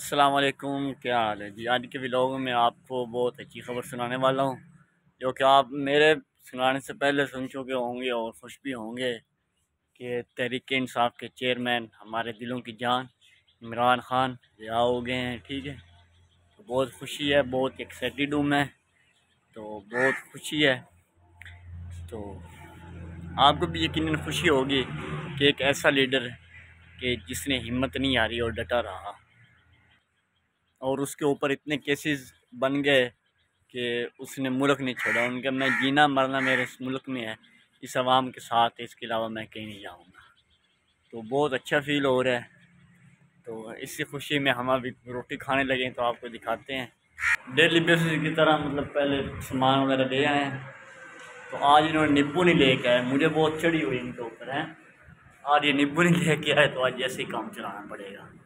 अस्सलाम वालेकुम, क्या हाल है जी। आज के व्लॉग में आपको बहुत अच्छी खबर सुनाने वाला हूँ, जो कि आप मेरे सुनाने से पहले सुन चुके होंगे और खुश भी होंगे कि तहरीक इंसाफ के चेयरमैन, हमारे दिलों की जान इमरान खान रिहा हो गए हैं। ठीक है, तो बहुत खुशी है, बहुत एक्साइटेड हूँ मैं, तो बहुत खुशी है। तो आपको भी यकीनन खुशी होगी कि एक ऐसा लीडर कि जिसने हिम्मत नहीं हारी और डटा रहा, और उसके ऊपर इतने केसेस बन गए कि उसने मुल्क नहीं छोड़ा। उनका मैं जीना मरना मेरे इस मुल्क में है, इस आवाम के साथ है, इसके अलावा मैं कहीं नहीं जाऊँगा। तो बहुत अच्छा फील हो रहा है। तो इसी खुशी में हम अभी रोटी खाने लगे, तो आपको दिखाते हैं। डेली बेसिस की तरह मतलब पहले सामान वगैरह ले आए हैं। तो आज इन्होंने नींबू नहीं लेके आए, मुझे बहुत चढ़ी हुई इनके ऊपर है। आज ये नींबू नहीं लेके आए, तो आज जैसे ही काम चलाना पड़ेगा।